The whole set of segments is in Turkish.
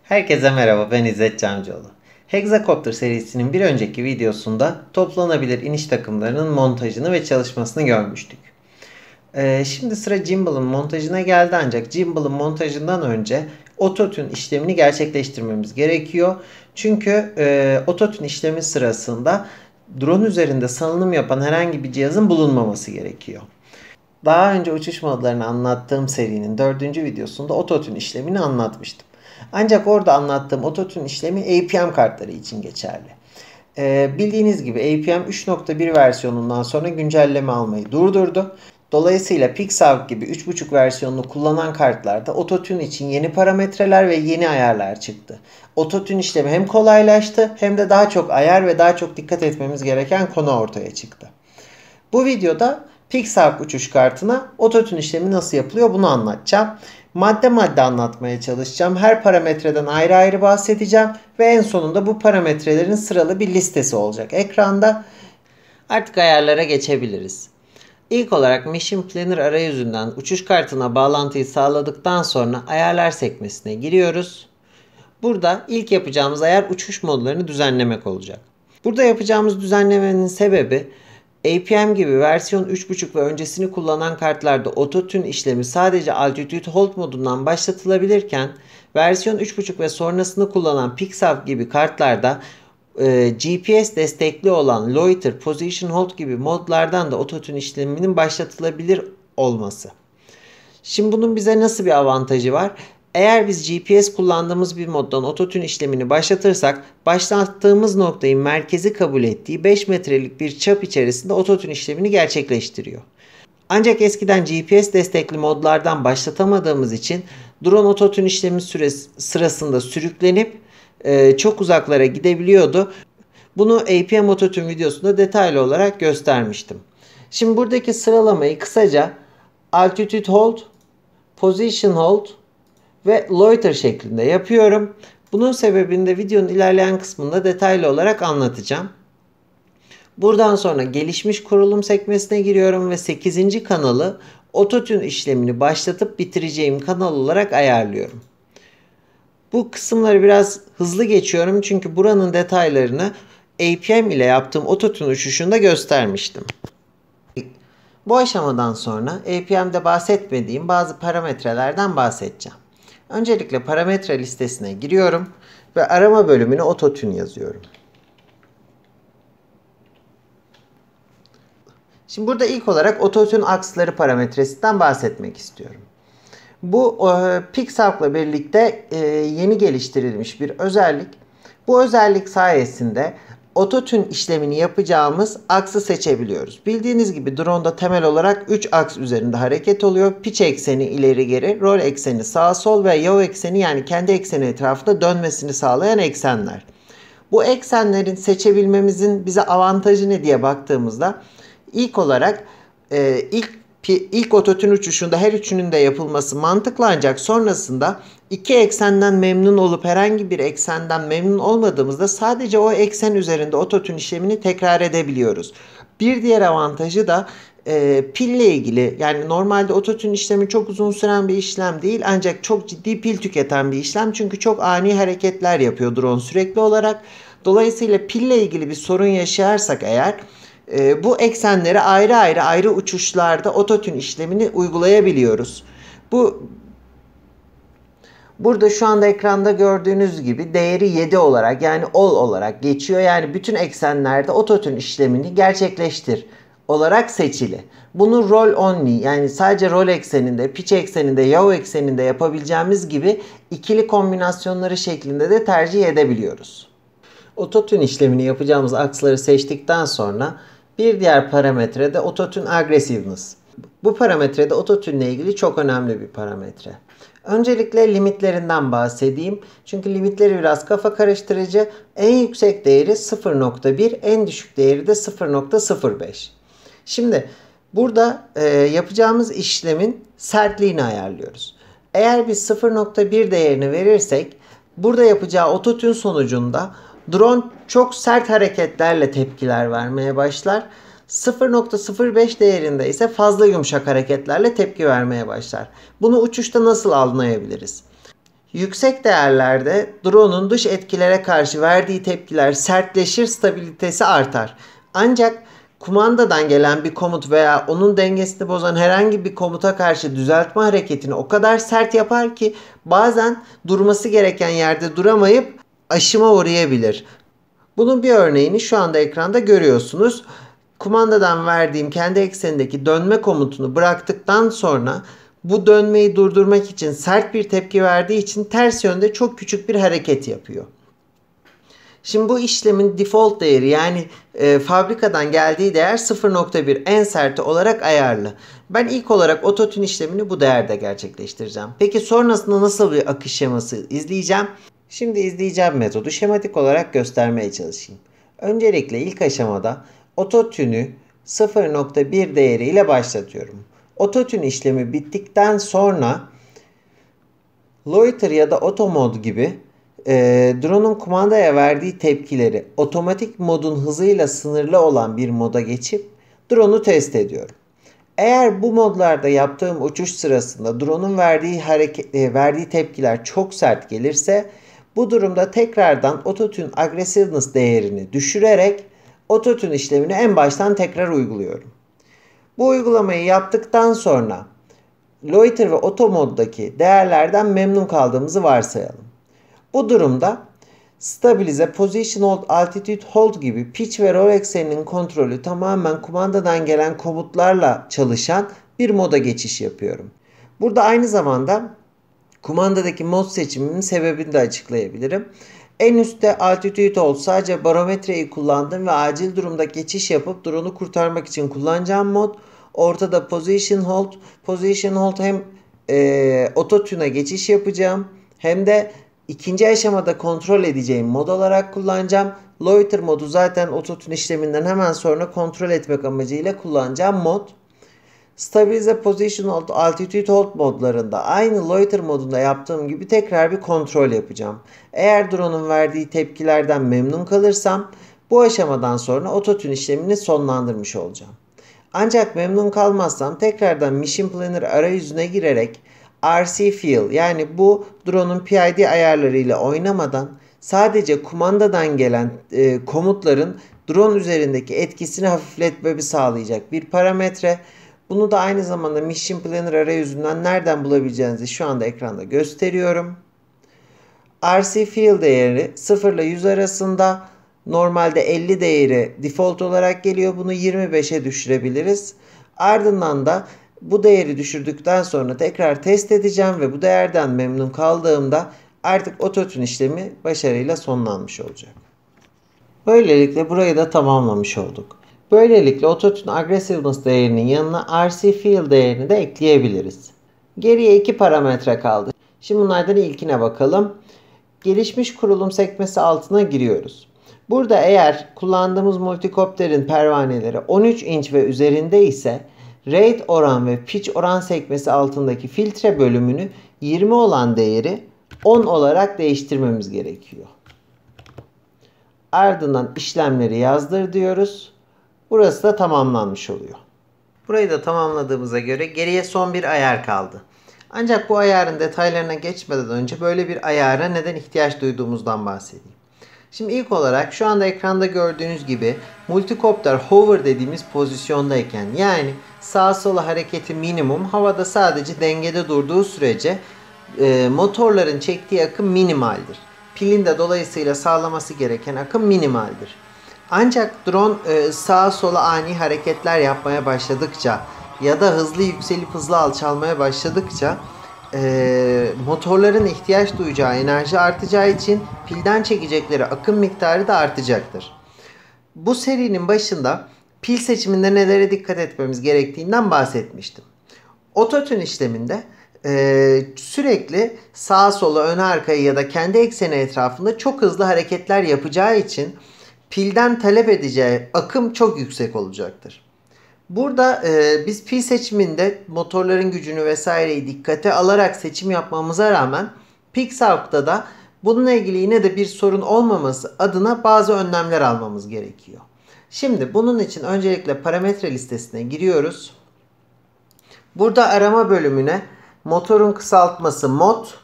Herkese merhaba, ben İzzet Camcıoğlu. Hexacopter serisinin bir önceki videosunda toplanabilir iniş takımlarının montajını ve çalışmasını görmüştük. Şimdi sıra gimbal'ın montajına geldi, ancak gimbal'ın montajından önce ototune işlemini gerçekleştirmemiz gerekiyor. Çünkü ototune işlemi sırasında drone üzerinde salınım yapan herhangi bir cihazın bulunmaması gerekiyor. Daha önce uçuş modlarını anlattığım serinin 4. videosunda ototune işlemini anlatmıştım. Ancak orada anlattığım ototune işlemi APM kartları için geçerli. Bildiğiniz gibi APM 3.1 versiyonundan sonra güncelleme almayı durdurdu. Dolayısıyla PixArt gibi 3.5 versiyonunu kullanan kartlarda ototune için yeni parametreler ve yeni ayarlar çıktı. Ototune işlemi hem kolaylaştı hem de daha çok ayar ve daha çok dikkat etmemiz gereken konu ortaya çıktı. Bu videoda PixArt uçuş kartına ototune işlemi nasıl yapılıyor bunu anlatacağım. Madde madde anlatmaya çalışacağım. Her parametreden ayrı ayrı bahsedeceğim. Ve en sonunda bu parametrelerin sıralı bir listesi olacak ekranda. Artık ayarlara geçebiliriz. İlk olarak Mission Planner arayüzünden uçuş kartına bağlantıyı sağladıktan sonra ayarlar sekmesine giriyoruz. Burada ilk yapacağımız ayar uçuş modlarını düzenlemek olacak. Burada yapacağımız düzenlemenin sebebi APM gibi versiyon 3.5 ve öncesini kullanan kartlarda ototune işlemi sadece Altitude Hold modundan başlatılabilirken versiyon 3.5 ve sonrasını kullanan PixArt gibi kartlarda GPS destekli olan Loiter, Position Hold gibi modlardan da ototune işleminin başlatılabilir olması. Şimdi bunun bize nasıl bir avantajı var? Eğer biz GPS kullandığımız bir moddan ototune işlemini başlatırsak başlattığımız noktayı merkezi kabul ettiği 5 metrelik bir çap içerisinde ototune işlemini gerçekleştiriyor. Ancak eskiden GPS destekli modlardan başlatamadığımız için drone ototune işlemi sırasında sürüklenip çok uzaklara gidebiliyordu. Bunu APM ototune videosunda detaylı olarak göstermiştim. Şimdi buradaki sıralamayı kısaca Altitude Hold, Position Hold ve Loiter şeklinde yapıyorum. Bunun sebebini de videonun ilerleyen kısmında detaylı olarak anlatacağım. Buradan sonra gelişmiş kurulum sekmesine giriyorum ve 8. kanalı ototune işlemini başlatıp bitireceğim kanal olarak ayarlıyorum. Bu kısımları biraz hızlı geçiyorum çünkü buranın detaylarını APM ile yaptığım ototune uçuşunda göstermiştim. Bu aşamadan sonra APM'de bahsetmediğim bazı parametrelerden bahsedeceğim. Öncelikle parametre listesine giriyorum ve arama bölümüne ototune yazıyorum. Şimdi burada ilk olarak ototune aksları parametresinden bahsetmek istiyorum. Bu PixArt'la birlikte yeni geliştirilmiş bir özellik. Bu özellik sayesinde ototune işlemini yapacağımız aksı seçebiliyoruz. Bildiğiniz gibi drone'da temel olarak 3 aks üzerinde hareket oluyor. Pitch ekseni ileri geri, roll ekseni sağ sol ve yaw ekseni yani kendi ekseni etrafında dönmesini sağlayan eksenler. Bu eksenlerin seçebilmemizin bize avantajı ne diye baktığımızda ilk olarak ilk ototune uçuşunda her üçünün de yapılması mantıklı, ancak sonrasında iki eksenden memnun olup herhangi bir eksenden memnun olmadığımızda sadece o eksen üzerinde ototune işlemini tekrar edebiliyoruz. Bir diğer avantajı da pille ilgili, yani normalde ototune işlemi çok uzun süren bir işlem değil ancak çok ciddi pil tüketen bir işlem çünkü çok ani hareketler yapıyor drone sürekli olarak. Dolayısıyla pille ilgili bir sorun yaşarsak eğer bu eksenleri ayrı uçuşlarda ototune işlemini uygulayabiliyoruz. Burada şu anda ekranda gördüğünüz gibi değeri 7 olarak yani all olarak geçiyor. Yani bütün eksenlerde ototune işlemini gerçekleştir olarak seçili. Bunu roll only yani sadece roll ekseninde, pitch ekseninde, yaw ekseninde yapabileceğimiz gibi ikili kombinasyonları şeklinde de tercih edebiliyoruz. Ototune işlemini yapacağımız aksları seçtikten sonra bir diğer parametre de ototune aggressiveness. Bu parametre de ototune ile ilgili çok önemli bir parametre. Öncelikle limitlerinden bahsedeyim. Çünkü limitleri biraz kafa karıştırıcı. En yüksek değeri 0.1, en düşük değeri de 0.05. Şimdi burada yapacağımız işlemin sertliğini ayarlıyoruz. Eğer biz 0.1 değerini verirsek burada yapacağı ototune sonucunda drone çok sert hareketlerle tepkiler vermeye başlar. 0.05 değerinde ise fazla yumuşak hareketlerle tepki vermeye başlar. Bunu uçuşta nasıl anlayabiliriz? Yüksek değerlerde drone'un dış etkilere karşı verdiği tepkiler sertleşir, stabilitesi artar. Ancak kumandadan gelen bir komut veya onun dengesini bozan herhangi bir komuta karşı düzeltme hareketini o kadar sert yapar ki bazen durması gereken yerde duramayıp aşıma uğrayabilir. Bunun bir örneğini şu anda ekranda görüyorsunuz. Kumandadan verdiğim kendi eksenindeki dönme komutunu bıraktıktan sonra bu dönmeyi durdurmak için sert bir tepki verdiği için ters yönde çok küçük bir hareket yapıyor. Şimdi bu işlemin default değeri, yani fabrikadan geldiği değer 0.1, en serti olarak ayarlı. Ben ilk olarak ototune işlemini bu değerde gerçekleştireceğim. Peki sonrasında nasıl bir akış şeması izleyeceğim? Şimdi izleyeceğim metodu şematik olarak göstermeye çalışayım. Öncelikle ilk aşamada ototune'ü 0.1 değeriyle başlatıyorum. Ototune işlemi bittikten sonra loiter ya da auto mod gibi drone'un kumandaya verdiği tepkileri otomatik modun hızıyla sınırlı olan bir moda geçip drone'u test ediyorum. Eğer bu modlarda yaptığım uçuş sırasında drone'un verdiği tepkiler çok sert gelirse bu durumda tekrardan ototune aggressiveness değerini düşürerek ototune işlemini en baştan tekrar uyguluyorum. Bu uygulamayı yaptıktan sonra loiter ve auto moddaki değerlerden memnun kaldığımızı varsayalım. Bu durumda stabilize, position hold, altitude hold gibi pitch ve roll ekseninin kontrolü tamamen kumandadan gelen komutlarla çalışan bir moda geçiş yapıyorum. Burada aynı zamanda kumandadaki mod seçimimin sebebini de açıklayabilirim. En üstte altitude hold, sadece barometreyi kullandım ve acil durumda geçiş yapıp drone'u kurtarmak için kullanacağım mod. Ortada position hold. Position hold hem ototune'a geçiş yapacağım hem de ikinci aşamada kontrol edeceğim mod olarak kullanacağım. Loiter modu zaten ototune işleminden hemen sonra kontrol etmek amacıyla kullanacağım mod. Stabilize, Position Hold, Altitude Hold modlarında aynı loiter modunda yaptığım gibi tekrar bir kontrol yapacağım. Eğer drone'un verdiği tepkilerden memnun kalırsam bu aşamadan sonra ototune işlemini sonlandırmış olacağım. Ancak memnun kalmazsam tekrardan Mission Planner arayüzüne girerek RC Feel, yani bu drone'un PID ayarlarıyla oynamadan sadece kumandadan gelen komutların drone üzerindeki etkisini hafifletmemi sağlayacak bir parametre. Bunu da aynı zamanda Mission Planner arayüzünden nereden bulabileceğinizi şu anda ekranda gösteriyorum. RC Feel değeri 0 ile 100 arasında. Normalde 50 değeri default olarak geliyor. Bunu 25'e düşürebiliriz. Ardından da bu değeri düşürdükten sonra tekrar test edeceğim ve bu değerden memnun kaldığımda artık ototune işlemi başarıyla sonlanmış olacak. Böylelikle burayı da tamamlamış olduk. Böylelikle ototune aggressiveness değerinin yanına RC Feel değerini de ekleyebiliriz. Geriye iki parametre kaldı. Şimdi bunlardan ilkine bakalım. Gelişmiş kurulum sekmesi altına giriyoruz. Burada eğer kullandığımız multikopterin pervaneleri 13 inç ve üzerinde ise rate oran ve pitch oran sekmesi altındaki filtre bölümünü 20 olan değeri 10 olarak değiştirmemiz gerekiyor. Ardından işlemleri yazdır diyoruz. Burası da tamamlanmış oluyor. Burayı da tamamladığımıza göre geriye son bir ayar kaldı. Ancak bu ayarın detaylarına geçmeden önce böyle bir ayara neden ihtiyaç duyduğumuzdan bahsedeyim. Şimdi ilk olarak şu anda ekranda gördüğünüz gibi multikopter hover dediğimiz pozisyondayken, yani sağa sola hareketi minimum, havada sadece dengede durduğu sürece motorların çektiği akım minimaldir. Pilin de dolayısıyla sağlaması gereken akım minimaldir. Ancak drone sağa sola ani hareketler yapmaya başladıkça ya da hızlı yükselip hızlı alçalmaya başladıkça motorların ihtiyaç duyacağı enerji artacağı için pilden çekecekleri akım miktarı da artacaktır. Bu serinin başında pil seçiminde nelere dikkat etmemiz gerektiğinden bahsetmiştim. Ototune işleminde sürekli sağa sola, öne arkaya ya da kendi ekseni etrafında çok hızlı hareketler yapacağı için pilden talep edeceği akım çok yüksek olacaktır. Burada biz pil seçiminde motorların gücünü vesaireyi dikkate alarak seçim yapmamıza rağmen PixArc'ta da bununla ilgili yine de bir sorun olmaması adına bazı önlemler almamız gerekiyor. Şimdi bunun için öncelikle parametre listesine giriyoruz. Burada arama bölümüne motorun kısaltması mod,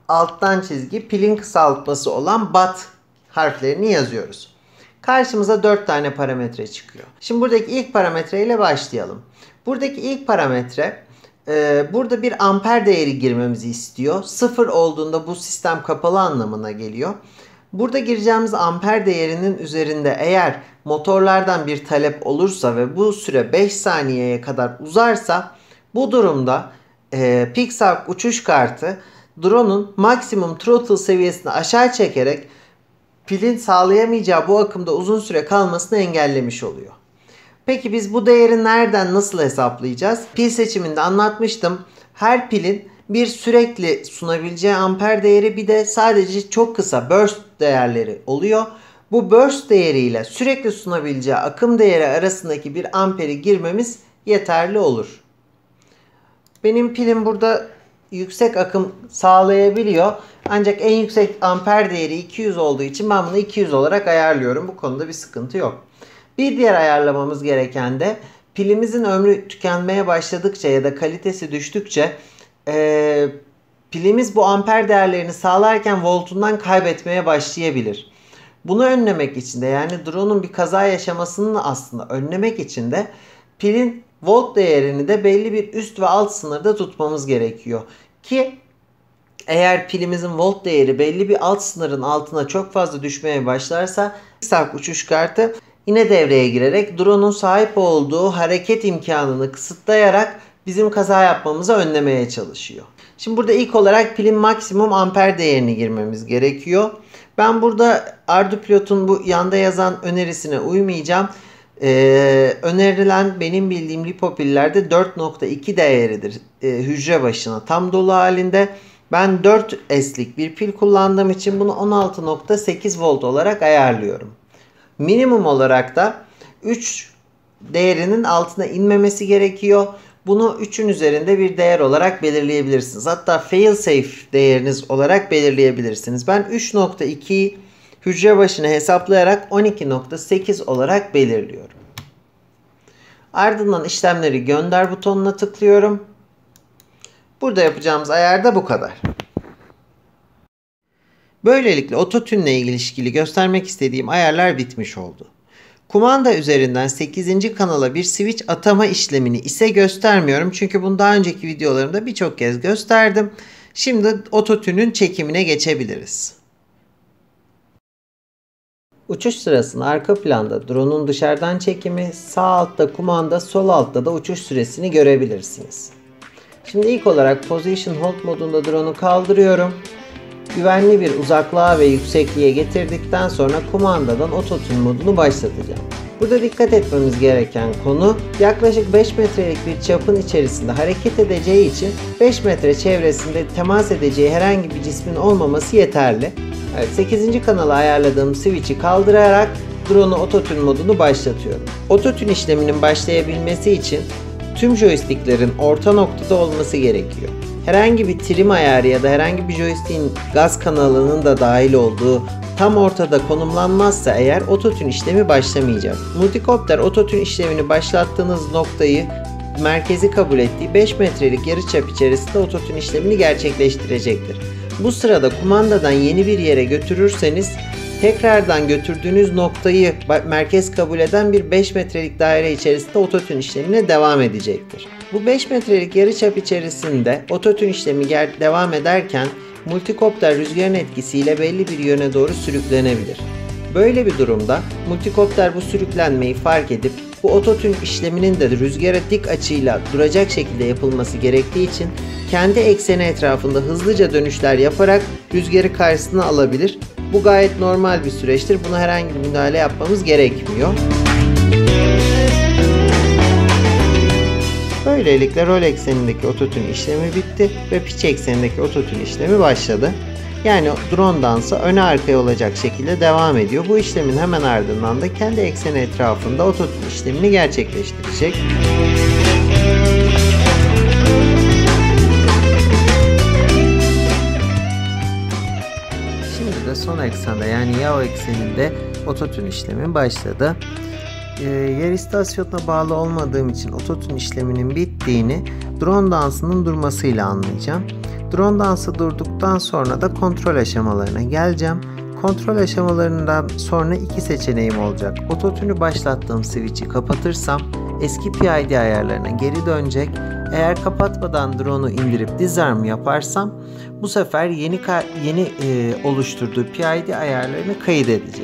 alttan çizgi pilin kısaltması olan BAT harflerini yazıyoruz. Karşımıza 4 tane parametre çıkıyor. Şimdi buradaki ilk parametre ile başlayalım. Buradaki ilk parametre burada bir amper değeri girmemizi istiyor. 0 olduğunda bu sistem kapalı anlamına geliyor. Burada gireceğimiz amper değerinin üzerinde eğer motorlardan bir talep olursa ve bu süre 5 saniyeye kadar uzarsa bu durumda PixArk uçuş kartı drone'un maksimum throttle seviyesini aşağı çekerek pilin sağlayamayacağı bu akımda uzun süre kalmasını engellemiş oluyor. Peki biz bu değeri nereden nasıl hesaplayacağız? Pil seçiminde anlatmıştım. Her pilin bir sürekli sunabileceği amper değeri bir de sadece çok kısa burst değerleri oluyor. Bu burst değeriyle sürekli sunabileceği akım değeri arasındaki bir amperi girmemiz yeterli olur. Benim pilim burada yüksek akım sağlayabiliyor. Ancak en yüksek amper değeri 200 olduğu için ben bunu 200 olarak ayarlıyorum. Bu konuda bir sıkıntı yok. Bir diğer ayarlamamız gereken de pilimizin ömrü tükenmeye başladıkça ya da kalitesi düştükçe pilimiz bu amper değerlerini sağlarken voltundan kaybetmeye başlayabilir. Bunu önlemek için de yani drone'un bir kaza yaşamasını aslında önlemek için de pilin volt değerini de belli bir üst ve alt sınırda tutmamız gerekiyor. Ki eğer pilimizin volt değeri belli bir alt sınırın altına çok fazla düşmeye başlarsa PixArk uçuş kartı yine devreye girerek drone'un sahip olduğu hareket imkanını kısıtlayarak bizim kaza yapmamızı önlemeye çalışıyor. Şimdi burada ilk olarak pilin maksimum amper değerini girmemiz gerekiyor. Ben burada ArduPilot'un bu yanda yazan önerisine uymayacağım. Önerilen benim bildiğim lipo pillerde 4.2 değeridir hücre başına tam dolu halinde. Ben 4S'lik bir pil kullandığım için bunu 16.8 volt olarak ayarlıyorum. Minimum olarak da 3 değerinin altına inmemesi gerekiyor. Bunu 3'ün üzerinde bir değer olarak belirleyebilirsiniz. Hatta failsafe değeriniz olarak belirleyebilirsiniz. Ben 3.2'yi hücre başına hesaplayarak 12.8 olarak belirliyorum. Ardından işlemleri gönder butonuna tıklıyorum. Burada yapacağımız ayar da bu kadar. Böylelikle ototune ile ilişkili göstermek istediğim ayarlar bitmiş oldu. Kumanda üzerinden 8. kanala bir switch atama işlemini ise göstermiyorum. Çünkü bunu daha önceki videolarımda birçok kez gösterdim. Şimdi ototune'ün çekimine geçebiliriz. Uçuş sırasında arka planda drone'un dışarıdan çekimi, sağ altta kumanda, sol altta da uçuş süresini görebilirsiniz. Şimdi ilk olarak Position Hold modunda drone'u kaldırıyorum. Güvenli bir uzaklığa ve yüksekliğe getirdikten sonra kumandadan ototune modunu başlatacağım. Burada dikkat etmemiz gereken konu yaklaşık 5 metrelik bir çapın içerisinde hareket edeceği için 5 metre çevresinde temas edeceği herhangi bir cismin olmaması yeterli. Evet, 8. kanala ayarladığım switch'i kaldırarak drone'u ototune modunu başlatıyorum. Ototune işleminin başlayabilmesi için tüm joysticklerin orta noktada olması gerekiyor. Herhangi bir trim ayarı ya da herhangi bir joystick'in gaz kanalının da dahil olduğu tam ortada konumlanmazsa eğer ototune işlemi başlamayacak. Multicopter ototune işlemini başlattığınız noktayı merkezi kabul ettiği 5 metrelik yarıçap içerisinde ototune işlemini gerçekleştirecektir. Bu sırada kumandadan yeni bir yere götürürseniz tekrardan götürdüğünüz noktayı merkez kabul eden bir 5 metrelik daire içerisinde ototune işlemine devam edecektir. Bu 5 metrelik yarıçap içerisinde ototune işlemi devam ederken multicopter rüzgarın etkisiyle belli bir yöne doğru sürüklenebilir. Böyle bir durumda multicopter bu sürüklenmeyi fark edip bu ototune işleminin de rüzgara dik açıyla duracak şekilde yapılması gerektiği için kendi ekseni etrafında hızlıca dönüşler yaparak rüzgarı karşısına alabilir. Bu gayet normal bir süreçtir. Buna herhangi bir müdahale yapmamız gerekmiyor. Böylelikle rol eksenindeki ototune işlemi bitti ve pitch eksenindeki ototune işlemi başladı. Yani drone dansı öne arkaya olacak şekilde devam ediyor. Bu işlemin hemen ardından da kendi ekseni etrafında ototune işlemini gerçekleştirecek. Şimdi de son eksende yani yaw ekseninde ototune işlemi başladı. Yer istasyonuna bağlı olmadığım için ototune işleminin bittiğini drone dansının durmasıyla anlayacağım. Drone dansı durduktan sonra da kontrol aşamalarına geleceğim. Kontrol aşamalarından sonra iki seçeneğim olacak. Ototune'u başlattığım switch'i kapatırsam eski PID ayarlarına geri dönecek. Eğer kapatmadan drone'u indirip disarm yaparsam bu sefer yeni oluşturduğu PID ayarlarını kaydedecek.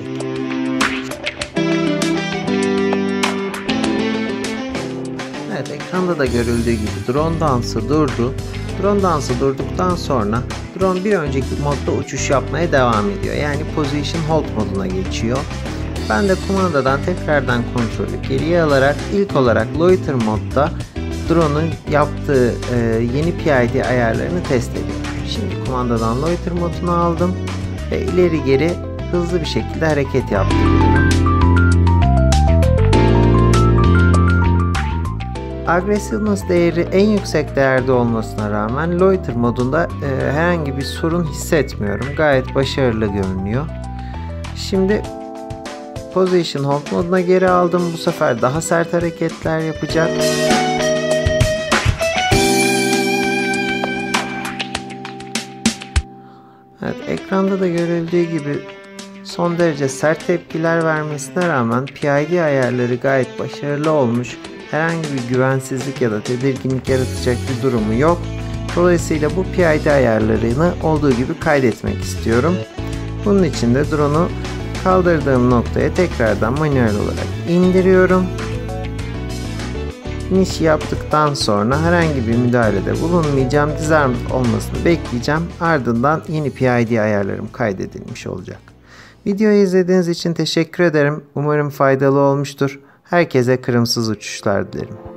Evet, ekranda da görüldüğü gibi drone dansı durdu. Drone dansı durduktan sonra drone bir önceki modda uçuş yapmaya devam ediyor. Yani Position Hold moduna geçiyor. Ben de kumandadan tekrardan kontrolü geriye alarak ilk olarak Loiter modda drone'un yaptığı yeni PID ayarlarını test ediyorum. Şimdi kumandadan Loiter modunu aldım ve ileri geri hızlı bir şekilde hareket yaptırıyorum. Aggressiveness değeri en yüksek değerde olmasına rağmen Loiter modunda herhangi bir sorun hissetmiyorum. Gayet başarılı görünüyor. Şimdi Position Hold moduna geri aldım. Bu sefer daha sert hareketler yapacak. Evet, ekranda da görüldüğü gibi son derece sert tepkiler vermesine rağmen PID ayarları gayet başarılı olmuş. Herhangi bir güvensizlik ya da tedirginlik yaratacak bir durumu yok. Dolayısıyla bu PID ayarlarını olduğu gibi kaydetmek istiyorum. Bunun için de drone'u kaldırdığım noktaya tekrardan manuel olarak indiriyorum. İnişi yaptıktan sonra herhangi bir müdahalede bulunmayacağım. Disarm olmasını bekleyeceğim. Ardından yeni PID ayarlarım kaydedilmiş olacak. Videoyu izlediğiniz için teşekkür ederim. Umarım faydalı olmuştur. Herkese kırımsız uçuşlar dilerim.